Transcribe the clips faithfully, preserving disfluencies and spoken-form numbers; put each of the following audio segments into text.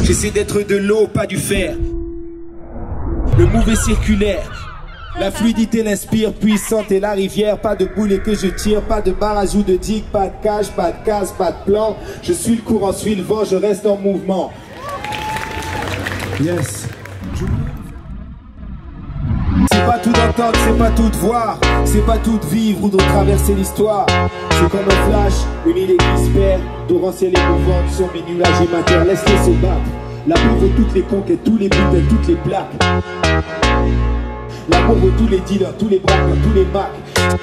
J'essaie d'être de l'eau, pas du fer. Le move est circulaire. La fluidité l'inspire, puissante est la rivière. Pas de boulet que je tire, pas de barrage ou de digue, pas de cage, pas de case, pas de plan. Je suis le courant, suis le vent, je reste en mouvement. Yes. C'est pas tout d'entendre, c'est pas tout de voir, c'est pas tout de vivre ou de traverser l'histoire. C'est comme un flash, une idée qui se perd, torrentielle et mouvante sur mes nuages émateurs. Laisse-les se battre. L'amour vaut toutes les conquêtes, tous les buts et toutes les plaques. L'amour vaut tous les dealers, tous les braqueurs, tous les macs.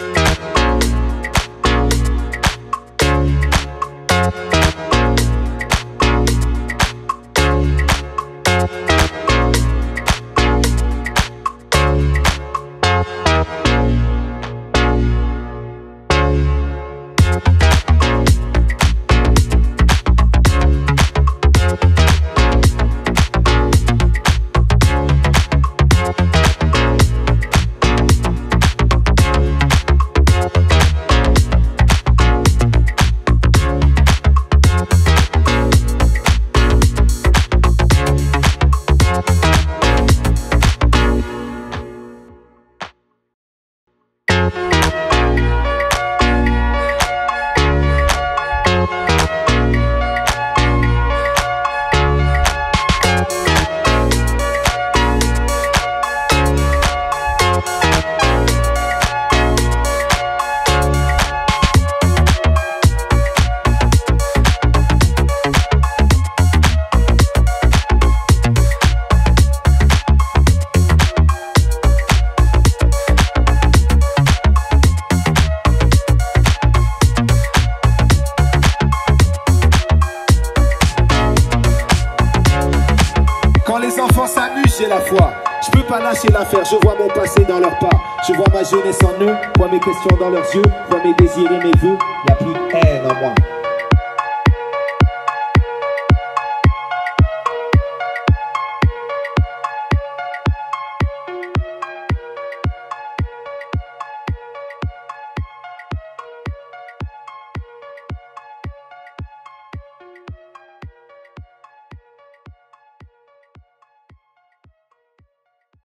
J'ai la foi, je peux pas lâcher l'affaire, je vois mon passé dans leurs pas. Je vois ma jeunesse en eux, vois mes questions dans leurs yeux, vois mes désirs et mes vœux, y'a plus de haine en moi.